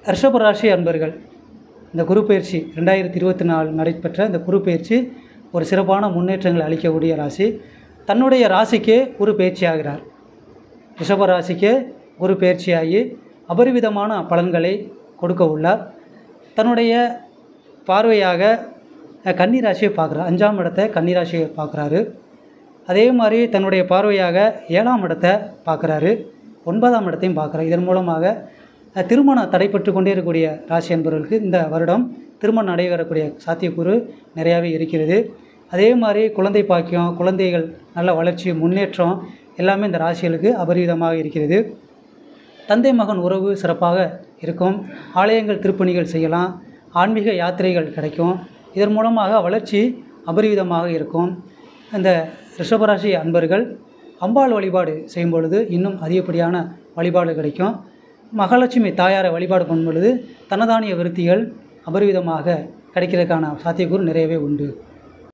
ரிஷபராசி அன்பர்கள், இந்த குரு பயிற்சி 2024 நடைபெற்ற இந்த குரு பயிற்சி ஒரு சிறப்பான முன்னேற்றங்களை அளிக்கக்கூடிய ராசி. தன்னுடைய ராசிக்கே குரு பயிற்சி ஆகிறார். ரிஷபராசிக்கே குரு பயிற்சியாகி அபரிவிதமான பலன்களை கொடுக்க உள்ளார். தன்னுடைய பார்வையாக கன்னிராசியை பார்க்குறார். 5ஆம் இடத்தை கன்னிராசியை பார்க்குறாரு. அதே மாதிரி தன்னுடைய பார்வையாக 7ஆம் இடத்தை பார்க்குறாரு. 9ஆம் இடத்தையும் பார்க்குறாரு. இதன் மூலமாக திருமணம் தடைப்பட்டு கொண்டே இருக்கக்கூடிய ராசி என்பவர்களுக்கு இந்த வருடம் திருமணம் நடைபெறக்கூடிய சாத்தியக்கூறு நிறையாவே இருக்கிறது. அதே மாதிரி குழந்தை பாக்கியம், குழந்தைகள் நல்ல வளர்ச்சி, முன்னேற்றம் எல்லாமே இந்த ராசிகளுக்கு அபரிவிதமாக இருக்கிறது. தந்தை மகன் உறவு சிறப்பாக இருக்கும். ஆலயங்கள் திருப்பணிகள் செய்யலாம். ஆன்மீக யாத்திரைகள் கிடைக்கும். இதன் மூலமாக வளர்ச்சி அபரிவிதமாக இருக்கும். இந்த ரிஷபராசி அன்பர்கள் அம்பாள் வழிபாடு செய்யும் பொழுது இன்னும் அதிகப்படியான வழிபாடு கிடைக்கும். மகாலட்சுமி தாயாரை வழிபாடு பண்ணும் பொழுது தனதானிய விருத்திகள் அபரிவிதமாக கிடைக்கிறதுக்கான சாத்தியக்கூறு நிறையவே உண்டு.